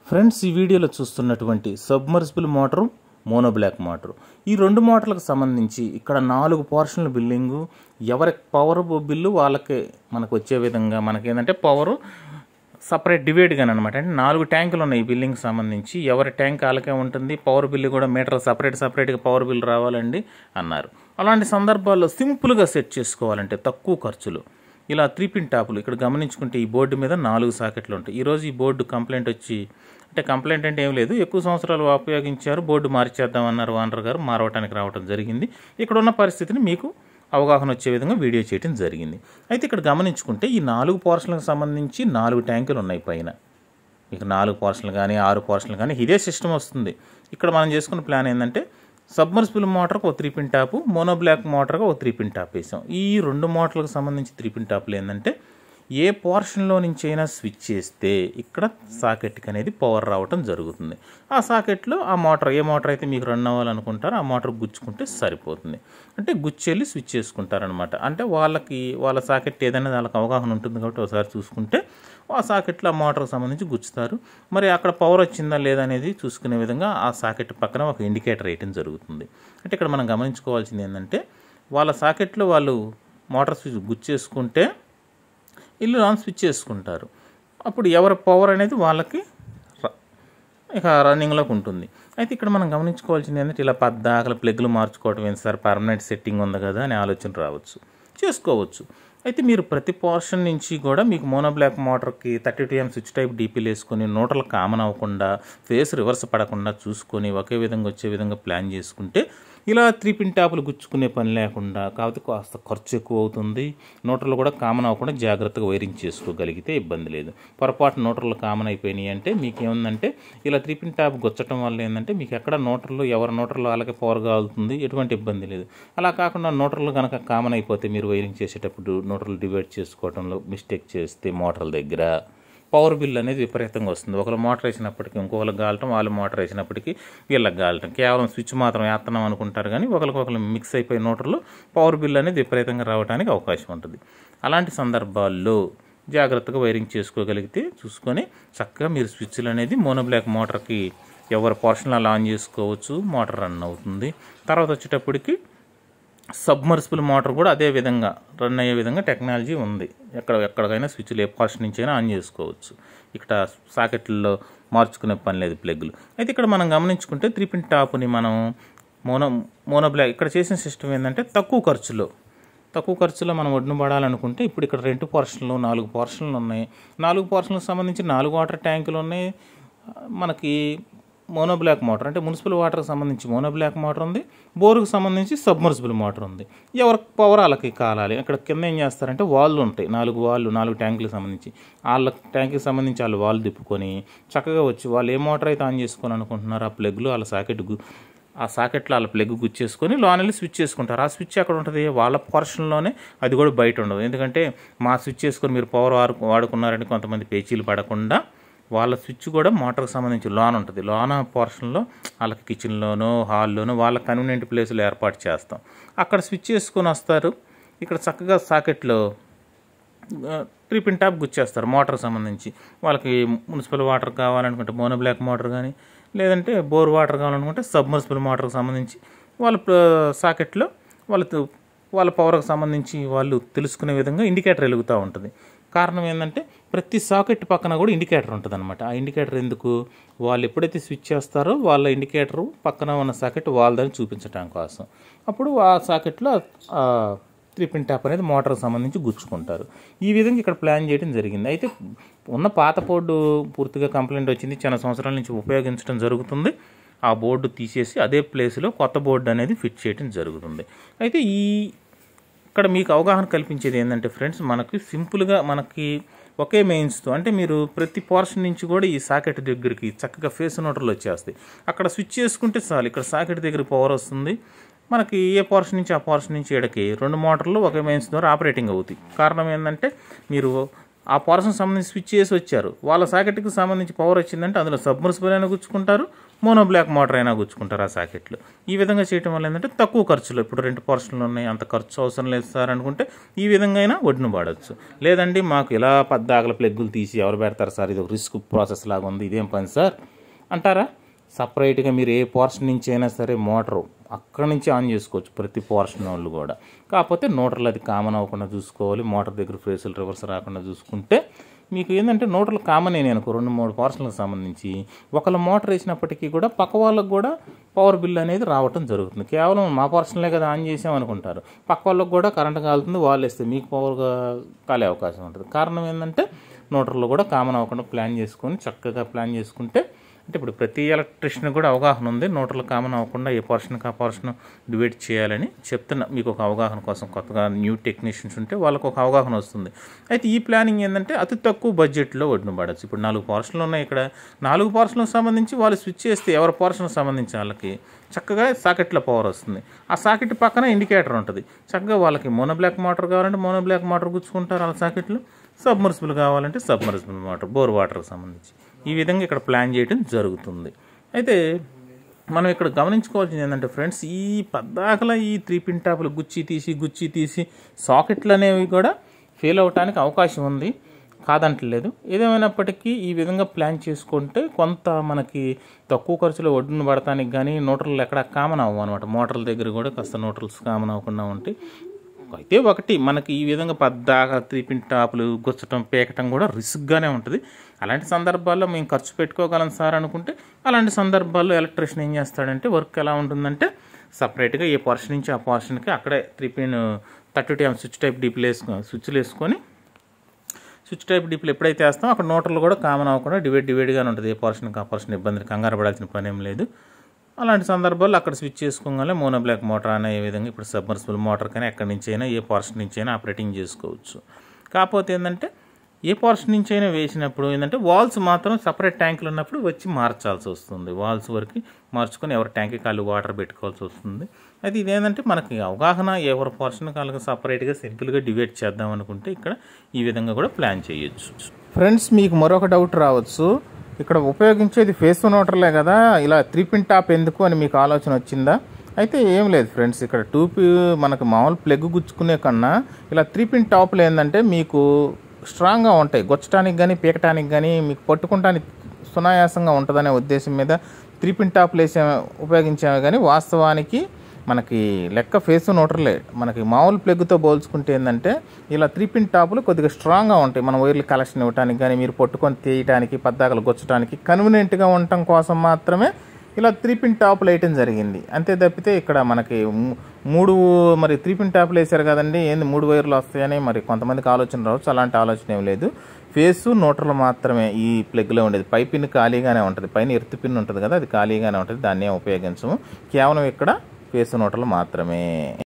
Friends, ఈ వీడియోలో చూస్తున్నటువంటి submersible motor, mono block motor, ఈ రెండు మోటార్లకు సంబంధించి ఇక్కడ 4 పోర్షన్ల బిల్లింగు, ఎవరి పవర్ బిల్లు వాళ్ళకి మనకు వచ్చే విధంగా మనకేంటంటే పవరు సపరేట్ డివైడ్గానే అనమాట. అంటే 4 ట్యాంకులు ఉన్నాయి ఈ బిల్లింగ్కి సంబంధించి. ఎవరి ట్యాంక్ వాళ్ళకే ఉంటుంది. పవర్ బిల్లు కూడా మీటర్ సపరేట్గా పవర్ బిల్ రావాలండి అన్నారు. అలాంటి సందర్భాల్లో సింపుల్గా సెట్ చేసుకోవాలంటే తక్కువ ఖర్చులు ఇలా 3-పిన్ టాపులు ఇక్కడ గమనించుకుంటే ఈ బోర్డు మీద 4 సాకెట్లు ఉంటాయి. ఈరోజు ఈ బోర్డు కంప్లైంట్ వచ్చి, అంటే కంప్లైంట్ అంటే ఏం లేదు, ఎక్కువ సంవత్సరాలు ఉపయోగించారు, బోర్డు మార్చేద్దామన్నారు ఓనర్ గారు, మారవటానికి రావడం జరిగింది. ఇక్కడ ఉన్న పరిస్థితిని మీకు అవగాహన వచ్చే విధంగా వీడియో చేయడం జరిగింది. అయితే ఇక్కడ గమనించుకుంటే ఈ 4 పోర్షన్లకు సంబంధించి 4 ట్యాంకులు ఉన్నాయి పైన. మీకు 4 పోర్షన్లు కానీ 6 పోర్షన్లు కానీ ఇదే సిస్టమ్ వస్తుంది. ఇక్కడ మనం చేసుకున్న ప్లాన్ ఏంటంటే సబ్మర్సిబుల్ మోటార్కి ఒక 3-పిన్ టాపు, మోనో బ్లాక్ మోటార్కి ఒక 3-పిన్ టాప్ వేసాం. ఈ 2 మోటార్లకు సంబంధించి 3-పిన్ టాపులు ఏంటంటే ఏ పోర్షన్లో నుంచి అయినా స్విచ్ చేస్తే ఇక్కడ సాకెట్కి అనేది పవర్ రావటం జరుగుతుంది. ఆ సాకెట్లో ఆ మోటార్, ఏ మోటార్ అయితే మీకు రన్ అవ్వాలనుకుంటారో ఆ మోటార్ గుచ్చుకుంటే సరిపోతుంది. అంటే గుచ్చెళ్ళి స్విచ్ చేసుకుంటారనమాట. అంటే వాళ్ళ సాకెట్ ఏదైనా వాళ్ళకి అవగాహన ఉంటుంది కాబట్టి ఒకసారి చూసుకుంటే ఆ సాకెట్లో ఆ మోటార్కి సంబంధించి గుచ్చుతారు. మరి అక్కడ పవర్ వచ్చిందా లేదా అనేది చూసుకునే విధంగా ఆ సాకెట్ పక్కన ఒక ఇండికేటర్ వేయటం జరుగుతుంది. అంటే ఇక్కడ మనం గమనించుకోవాల్సింది ఏంటంటే వాళ్ళ సాకెట్లో వాళ్ళు మోటార్ స్విచ్ గుచ్చేసుకుంటే ఇల్లు ఆన్ స్విచ్ చేసుకుంటారు. అప్పుడు ఎవరి పవర్ అనేది వాళ్ళకి ఇక రన్నింగ్లోకి ఉంటుంది. అయితే ఇక్కడ మనం గమనించుకోవాల్సింది ఏంటంటే ఇలా పద్దాకల ప్లగ్లు మార్చుకోవడం ఏంటి సార్, పర్మనెంట్ సెట్టింగ్ ఉంది కదా అని ఆలోచన రావచ్చు, చేసుకోవచ్చు. అయితే మీరు ప్రతి పోర్షన్ నుంచి కూడా మీకు మోనో బ్లాక్ మోటార్కి 32M స్విచ్ టైప్ డీపీలు వేసుకొని న్యూట్రల్ కామన్ అవ్వకుండా, ఫేస్ రివర్స్ పడకుండా చూసుకొని ఒకే విధంగా వచ్చే విధంగా ప్లాన్ చేసుకుంటే ఇలా 3-పిన్ టాపులు గుచ్చుకునే పని లేకుండా, కాకపోతే కాస్త ఖర్చు ఎక్కువ అవుతుంది. న్యూట్రల్ కూడా కామన్ అవ్వకుండా జాగ్రత్తగా వైరింగ్ చేసుకోగలిగితే ఇబ్బంది లేదు. పొరపాటు న్యూట్రల్ కామన్ అయిపోయినాయి అంటే మీకు ఏముందంటే ఇలా 3-పిన్ టాప్ గుచ్చటం వల్ల ఏంటంటే మీకు ఎక్కడ న్యూట్రల్, ఎవరి న్యూట్రల్ వాళ్ళకి పవర్ కాలుతుంది, ఎటువంటి ఇబ్బంది లేదు. అలా కాకుండా న్యూట్రల్ కనుక కామన్ అయిపోతే మీరు వైరింగ్ చేసేటప్పుడు న్యూట్రల్ డివైడ్ చేసుకోవడంలో మిస్టేక్ చేస్తే మోటార్ల దగ్గర పవర్ బిల్ అనేది విపరీతంగా వస్తుంది. ఒకరు మోటార్ వేసినప్పటికీ ఇంకొకరికి గాలటం, వాళ్ళు మోటార్ వేసినప్పటికీ వీళ్ళకి గాలటం. కేవలం స్విచ్ మాత్రం వేస్తున్నాం అనుకుంటారు కానీ ఒకరికొకరు మిక్స్ అయిపోయి న్యూట్రల్ పవర్ బిల్ అనేది విపరీతంగా రావడానికి అవకాశం ఉంటుంది. అలాంటి సందర్భాల్లో జాగ్రత్తగా వైరింగ్ చేసుకోగలిగితే చూసుకొని చక్కగా మీరు స్విచ్లు అనేది మోనో బ్లాక్ మోటార్కి ఎవరి పోర్షన్లో ఆన్ చేసుకోవచ్చు, మోటార్ రన్ అవుతుంది. తర్వాత వచ్చేటప్పటికి సబ్మర్సిబుల్ మోటార్ కూడా అదే విధంగా రన్ అయ్యే విధంగా టెక్నాలజీ ఉంది. ఎక్కడికైనా స్విచ్లు ఏ పోర్షన్ నుంచి అయినా ఆన్ చేసుకోవచ్చు. ఇక్కడ సాకెట్లలో మార్చుకునే పని లేదు ప్లగ్లు. అయితే ఇక్కడ మనం గమనించుకుంటే 3-పిన్ టాప్ని మనం మోనో బ్లాక్ ఇక్కడ చేసిన సిస్టమ్ ఏంటంటే తక్కువ ఖర్చులో మనం ఒడ్డున పడాలనుకుంటే ఇప్పుడు ఇక్కడ 2 పోర్షన్లు 4 పోర్షన్లు ఉన్నాయి. 4 పోర్షన్లకు సంబంధించి 4 వాటర్ ట్యాంకులు ఉన్నాయి. మనకి మోనో బ్లాక్ మోటార్ అంటే మున్సిపల్ వాటర్కి సంబంధించి మోనో బ్లాక్ మోటార్ ఉంది, బోరుకు సంబంధించి సబ్మర్సిబుల్ మోటార్ ఉంది. ఎవరికి పవర్ వాళ్ళకి కాలాలి. అక్కడ కింద ఏం చేస్తారంటే వాళ్ళు ఉంటాయి, 4 ట్యాంకులకు సంబంధించి వాళ్ళ ట్యాంక్కి సంబంధించి వాళ్ళు వాళ్ళు తిప్పుకొని చక్కగా వచ్చి వాళ్ళు ఏ మోటార్ అయితే ఆన్ చేసుకోవాలనుకుంటున్నారో ఆ ప్లగ్లు వాళ్ళ సాకెట్లో వాళ్ళ ప్లగ్ గుచ్చేసుకొని లోనెళ్ళి స్విచ్ చేసుకుంటారు. ఆ స్విచ్ ఎక్కడ ఉంటుంది, వాళ్ళ పోర్షన్లోనే, అది కూడా బయట ఉండదు. ఎందుకంటే మా స్విచ్ చేసుకొని మీరు పవర్ వాడుకున్నారంటే కొంతమంది పేచీలు పడకుండా వాళ్ళ స్విచ్ కూడా మోటార్కి సంబంధించి లోన్ ఉంటుంది. లోన పోర్షన్లో వాళ్ళకి కిచెన్లోనో హాల్లోనో వాళ్ళ కన్వీనియంట్ ప్లేస్లో ఏర్పాటు చేస్తాం. అక్కడ స్విచ్ చేసుకొని వస్తారు. ఇక్కడ చక్కగా సాకెట్లో 3-పిన్ టాప్ గుచ్చేస్తారు మోటార్కి సంబంధించి. వాళ్ళకి మున్సిపల్ వాటర్ కావాలనుకుంటే మోనో బ్లాక్ మోటార్ కానీ, లేదంటే బోర్ వాటర్ కావాలనుకుంటే సబ్మర్సిబుల్ మోటార్కి సంబంధించి వాళ్ళ సాకెట్లో వాళ్ళ పవర్కి సంబంధించి వాళ్ళు తెలుసుకునే విధంగా ఇండికేటర్ వెలుగుతూ ఉంటుంది. కారణం ఏంటంటే ప్రతి సాకెట్ పక్కన కూడా ఇండికేటర్ ఉంటుంది అనమాట. ఆ ఇండికేటర్ ఎందుకు, వాళ్ళు ఎప్పుడైతే స్విచ్ చేస్తారో వాళ్ళ ఇండికేటరు పక్కన ఉన్న సాకెట్ వాళ్ళదని చూపించడం కోసం. అప్పుడు ఆ సాకెట్లో 3-పిన్ టాప్ అనేది మోటార్కి సంబంధించి గుచ్చుకుంటారు. ఈ విధంగా ఇక్కడ ప్లాన్ చేయడం జరిగింది. అయితే ఉన్న పాత బోర్డు పూర్తిగా కంప్లైంట్ వచ్చింది, చాలా సంవత్సరాల నుంచి ఉపయోగించడం జరుగుతుంది. ఆ బోర్డు తీసేసి అదే ప్లేస్లో కొత్త బోర్డు అనేది ఫిట్ చేయడం జరుగుతుంది. అయితే ఇక్కడ మీకు అవగాహన కల్పించేది ఏంటంటే ఫ్రెండ్స్, మనకి సింపుల్గా మనకి ఒకే మెయిన్స్తో, అంటే మీరు ప్రతి పోర్షన్ నుంచి కూడా ఈ సాకెట్ దగ్గరికి చక్కగా ఫేస్ న్యూట్రల్ వచ్చేస్తాయి. అక్కడ స్విచ్ చేసుకుంటే చాలు, ఇక్కడ సాకెట్ దగ్గర పవర్ వస్తుంది. మనకి ఏ పోర్షన్ నుంచి ఆ పోర్షన్ నుంచి ఇక్కడికి 2 మోటార్లు ఒకే మెయిన్స్ ద్వారా ఆపరేటింగ్ అవుతాయి. కారణం ఏంటంటే మీరు ఆ పోర్షన్ సంబంధించి స్విచ్ చేసి వచ్చారు, వాళ్ళ సాకెట్కి సంబంధించి పవర్ వచ్చిందంటే అందులో సబ్మర్సిబుల్ అయినా గుచ్చుకుంటారు, మోనో బ్లాక్ మోటార్ అయినా గుచ్చుకుంటారు ఆ సాకెట్లు. ఈ విధంగా చేయడం వల్ల ఏంటంటే తక్కువ ఖర్చులో, ఇప్పుడు 2 పోర్షన్లు ఉన్నాయి అంత ఖర్చు అవసరం లేదు సార్ అనుకుంటే ఈ విధంగా అయినా ఒడ్డును వాడచ్చు. లేదండి మాకు ఇలా పద్దాకల ప్లగ్గులు తీసి ఎవరు పెడతారు సార్, ఇది ఒక రిస్క్ ప్రాసెస్ లాగా ఉంది, ఇదేం పని సార్ అంటారా, సపరేట్గా మీరు ఏ పోర్షన్ నుంచి అయినా సరే మోటారు అక్కడి నుంచి ఆన్ చేసుకోవచ్చు ప్రతి పోర్షన్ వాళ్ళు కూడా. కాకపోతే న్యూట్రల్ అది కామన్ అవ్వకుండా చూసుకోవాలి, మోటార్ దగ్గర ఫేసులు రివర్స్ రాకుండా చూసుకుంటే మీకు ఏంటంటే న్యూట్రల్ కామన్ నేను అనుకో 2-3 పోర్షన్లకు సంబంధించి ఒకళ్ళ మోటార్ వేసినప్పటికీ కూడా పక్క వాళ్ళకు కూడా పవర్ బిల్ అనేది రావటం జరుగుతుంది. కేవలం మా పోర్షన్లే కదా ఆన్ చేసామనుకుంటారు, పక్క వాళ్ళకు కూడా కరెంట్ కాలుతుంది, వాళ్ళు వేస్తే మీకు పవర్గా కాలే అవకాశం ఉంటుంది. కారణం ఏంటంటే న్యూట్రల్లో కూడా కామన్ అవ్వకుండా ప్లాన్ చేసుకొని చక్కగా ప్లాన్ చేసుకుంటే, అంటే ఇప్పుడు ప్రతి ఎలక్ట్రిషియన్ కూడా అవగాహన ఉంది న్యూట్రల్ కామన్ అవ్వకుండా ఏ పోర్షన్కి ఆ పోర్షన్ డివైడ్ చేయాలని చెప్తున్నా మీకు ఒక అవగాహన కోసం. కొత్తగా న్యూ టెక్నీషియన్స్ ఉంటే వాళ్ళకు ఒక అవగాహన వస్తుంది. అయితే ఈ ప్లానింగ్ ఏంటంటే అతి తక్కువ బడ్జెట్లో ఒడ్డును పడవచ్చు. ఇప్పుడు 4 పోర్షన్లు ఉన్నాయి, ఇక్కడ 4 పోర్షన్లకు సంబంధించి వాళ్ళు స్విచ్ చేస్తే ఎవరి పోర్షన్కి సంబంధించి వాళ్ళకి చక్కగా సాకెట్లో పవర్ వస్తుంది. ఆ సాకెట్ పక్కన ఇండికేటర్ ఉంటుంది, చక్కగా వాళ్ళకి మోనో బ్లాక్ మోటార్ కావాలంటే మోనో బ్లాక్ మోటార్ గుచ్చుకుంటారు వాళ్ళ సాకెట్లు, సబ్మర్సిబుల్ కావాలంటే సబ్మర్సిబుల్ మోటార్ బోర్ వాటర్కి సంబంధించి ఈ విధంగా ఇక్కడ ప్లాన్ చేయడం జరుగుతుంది. అయితే మనం ఇక్కడ గమనించుకోవాల్సింది ఏంటంటే ఫ్రెండ్స్, ఈ పద్దాకల ఈ 3 పిన్ టాపులు గుచ్చి తీసి సాకెట్లు అనేవి కూడా ఫెయిల్ అవడానికి అవకాశం ఉంది, కాదంటలేదు. ఏదేమైనప్పటికీ ఈ విధంగా ప్లాన్ చేసుకుంటే కొంత మనకి తక్కువ ఖర్చులో ఒడ్డును పడటానికి కానీ న్యూట్రల్ ఎక్కడ కామన్ అవ్వం అనమాట. మోటార్ల దగ్గర కూడా కాస్త న్యూట్రల్స్ కామన్ అవ్వకుండా ఉంటాయి. అయితే ఒకటి మనకి ఈ విధంగా పద్దాక 3 పిన్ టాపులు గుచ్చటం పేకటం కూడా రిస్క్గానే ఉంటుంది. అలాంటి సందర్భాల్లో మేము ఖర్చు పెట్టుకోగలం సార్ అనుకుంటే అలాంటి సందర్భాల్లో ఎలక్ట్రీషియన్ ఏం చేస్తాడంటే వర్క్ ఎలా ఉంటుందంటే సపరేట్గా ఏ పోర్షన్ నుంచి ఆ పోర్షన్కి అక్కడే 3 పిన్ 32 స్విచ్ టైప్ డీప్లు స్విచ్లు వేసుకొని స్విచ్ టైప్ డీప్లు ఎప్పుడైతే వేస్తామో అక్కడ న్యూట్రల్ కూడా కామన్ అవ్వకుండా డివైడ్గానే ఉంటుంది. ఏ పోర్షన్కి ఆ పోర్షన్ ఇబ్బంది కంగారు పడాల్సిన పని ఏం లేదు. అలాంటి సందర్భాల్లో అక్కడ స్విచ్ చేసుకోగానే మోనో బ్లాక్ మోటార్ అనే విధంగా ఇప్పుడు సబ్మర్సిబుల్ మోటార్ కానీ ఎక్కడి నుంచి అయినా ఏ పోర్షన్ నుంచి అయినా ఆపరేటింగ్ చేసుకోవచ్చు. కాకపోతే ఏంటంటే ఏ పోర్షన్ నుంచి అయినా వేసినప్పుడు ఏంటంటే వాల్స్ మాత్రం సపరేట్ ట్యాంకులు ఉన్నప్పుడు వచ్చి మార్చాల్సి వస్తుంది. వాల్స్ వరకు మార్చుకొని ఎవరి ట్యాంక్కి కాళ్ళు వాటర్ పెట్టుకోవాల్సి వస్తుంది. అయితే ఇదేంటంటే మనకి అవగాహన ఎవరి పోర్షన్ కాళ్ళకి సపరేట్గా సింపుల్గా డివైడ్ చేద్దాం అనుకుంటే ఇక్కడ ఈ విధంగా కూడా ప్లాన్ చేయొచ్చు. ఫ్రెండ్స్ మీకు మరొక డౌట్ రావచ్చు, ఇక్కడ ఉపయోగించేది ఫేస్ న్యూట్రలే కదా, ఇలా 3 పిన్ టాప్ ఎందుకు అని మీకు ఆలోచన వచ్చిందా? అయితే ఏం లేదు ఫ్రెండ్స్, ఇక్కడ మనకు మామూలు ప్లగ్ గుచ్చుకునే కన్నా ఇలా 3 పిన్ టాప్లు ఏంటంటే మీకు స్ట్రాంగ్గా ఉంటాయి, గుచ్చటానికి కానీ పీకటానికి కానీ మీకు పట్టుకుంటానికి సునాయాసంగా ఉంటుందనే ఉద్దేశం మీద 3 పిన్ టాప్లు ఉపయోగించాము. కానీ వాస్తవానికి మనకి లెక్క ఫేస్ న్యూట్రలే. మనకి మామూలు ప్లగ్తో పోల్చుకుంటే ఏంటంటే ఇలా 3 పిన్ టాపులు కొద్దిగా స్ట్రాంగ్గా ఉంటాయి, మన వైర్లు కలెక్షన్ ఇవ్వడానికి కానీ మీరు పట్టుకొని తీయటానికి పద్దాకలు గుచ్చడానికి కన్వీనియంట్గా ఉండటం కోసం మాత్రమే ఇలా 3 పిన్ టాపులు వేయటం జరిగింది. అంతే తప్పితే ఇక్కడ మనకి 3 పిన్ టాపులు వేసారు కదండి, ఏంది 3 వైర్లు వస్తాయని మరి కొంతమందికి ఆలోచన రావచ్చు. అలాంటి ఆలోచన ఏం లేదు, ఫేసు న్యూట్రల్ మాత్రమే ఈ ప్లగ్లో ఉండేది. పై పిన్ ఖాళీగానే ఉంటుంది, పైన ఎర్త్ పిన్ ఉంటుంది కదా అది ఖాళీగానే ఉంటుంది, దాన్నే ఉపయోగించము. కేవలం ఇక్కడ ఫేస్ న్యూట్రల్ మాత్రమే.